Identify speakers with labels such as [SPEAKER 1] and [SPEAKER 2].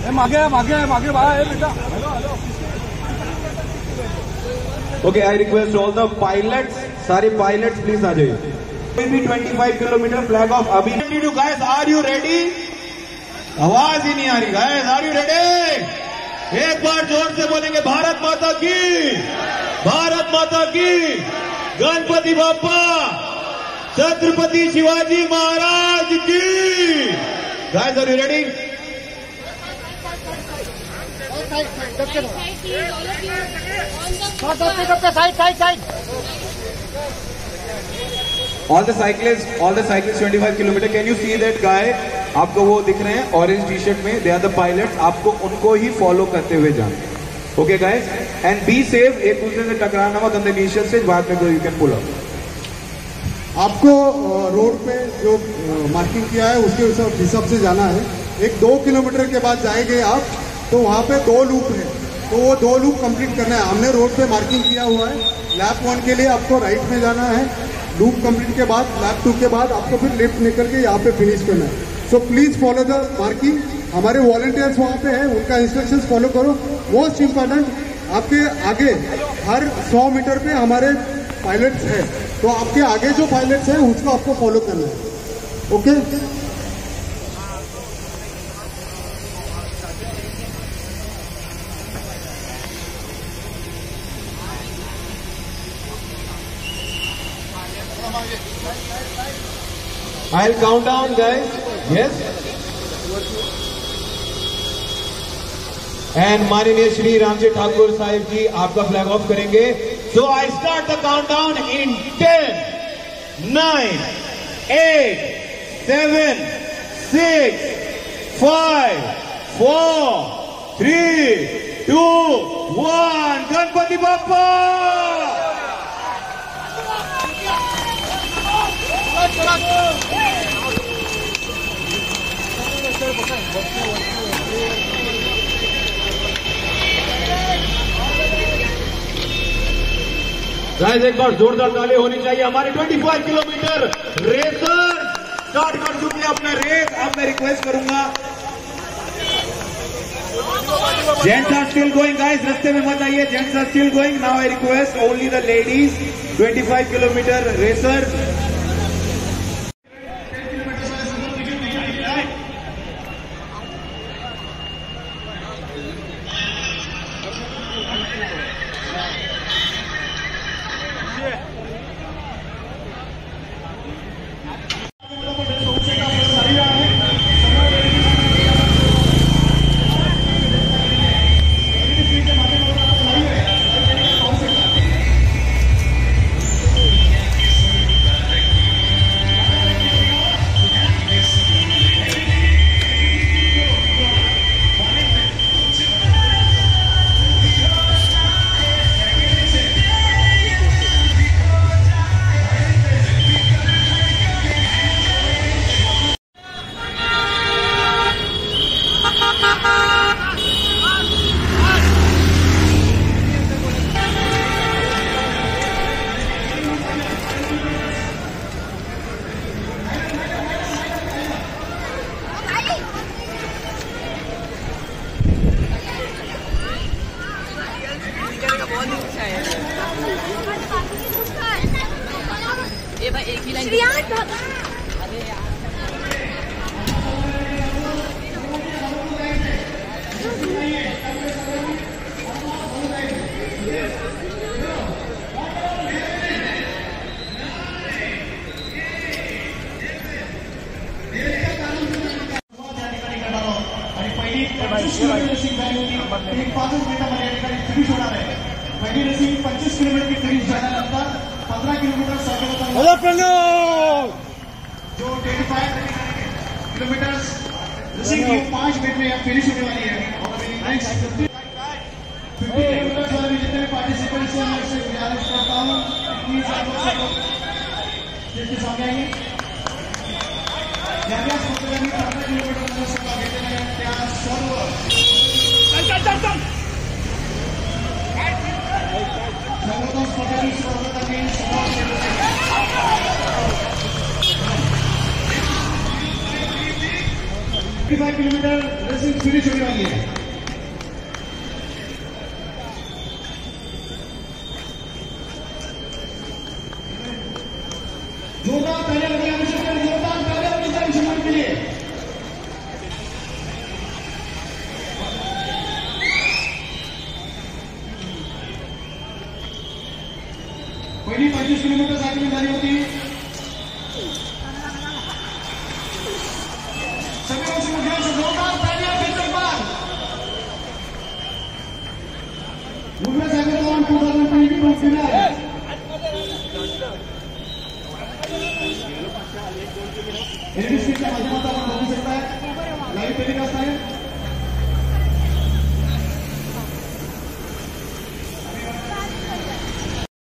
[SPEAKER 1] मागे बाहर बेटा।
[SPEAKER 2] Okay, I request all the pilots, सारे pilots please आ जाइए। Maybe 25 किलोमीटर flag off अभी। Guys, are you ready? आवाज ही नहीं आ रही guys, are you ready? एक बार जोर से बोलेंगे भारत माता की, भारत माता की, गणपति बाप्पा, छत्रपति शिवाजी महाराज की। Guys, are you ready? All the cyclists 25 kilometre. Can you see that guy? आपको वो दिख रहे हैं ऑरेंज टी शर्ट में, they are the pilots। आपको उनको ही फॉलो करते हुए जाना। Okay guys, and be safe। एक दूसरे से टकराना मत on the initial stage, बाद में you can pull up।
[SPEAKER 3] आपको रोड पे जो मार्किंग किया है उसके हिसाब से जाना है। एक 2 किलोमीटर के बाद जाएंगे आप तो वहाँ पे 2 लूप है, तो वो 2 लूप कंप्लीट करना है। हमने रोड पे मार्किंग किया हुआ है। लैप 1 के लिए आपको राइट में जाना है, लूप कंप्लीट के बाद लैप 2 के बाद आपको फिर लेफ्ट निकल के यहाँ पे फिनिश करना है। So please follow the marking. हमारे वॉलंटियर्स वहाँ पे हैं, उनका इंस्ट्रक्शंस फॉलो करो। मोस्ट इम्पॉर्टेंट, आपके आगे हर 100 मीटर पे हमारे पायलट्स हैं, तो आपके आगे जो पायलट्स हैं उसको आपको फॉलो करना है। Okay,
[SPEAKER 2] I'll count down guys. Yes. And माननीय श्री रामजी ठाकुर साहिब जी आपका फ्लैग ऑफ करेंगे। So I start the countdown in 10, 9, 8, 7, 6, 5, 4, 3, 2, 1. Ganpati Bappa. Guys एक बार जोरदार ताली होनी चाहिए। हमारे 25 किलोमीटर रेसर स्टार्ट कर चुके हैं अपना रेस। अब मैं रिक्वेस्ट करूंगा, gents are still going guys, रास्ते में मत आइए, gents are still going. Now I request only the ladies 25 kilometre racer.
[SPEAKER 4] ये भाई एक ही लाइन। अरे यार
[SPEAKER 5] पहिली रेसिंग 25 किलोमीटर की फिनिश झाल्यानंतर 15 किलोमीटर जो 25 किलोमीटर रेसिंग की 5 मिनट में फिनिश होने वाली है। और नेक्स्ट 50 किलोमीटर वाले जितने भी पार्टिसिपेंट्स हैं मैं इससे गुजारिश करता हूँ प्लीज आप लोग सब इसके सामने आइए। ज्यादा स्पर्धकांनी 15 किलोमीटर सहभाग घेतलेल्या त्या सर्व सर्वोत्तम स्पर्धकांनी सहभाग घेतलेला आहे। 55 किलोमीटर रेसिंग फिनिश होने वाली है। जोरदार तालियां बजाइए अभिषेक भाई, जोरदार तालियां बजाइए अभिषेक भाई के लिए। पहली 25 किलोमीटर साइकिल में जारी होती है। सभी लोग ध्यान से जोरदार तालियां फिर से एक बार। वुमेन्स हैकाथॉन 2022 फिनाले एनबीसी के माध्यमातून आपण बघू शकता लाईव्ह टेलिकास्ट आहे।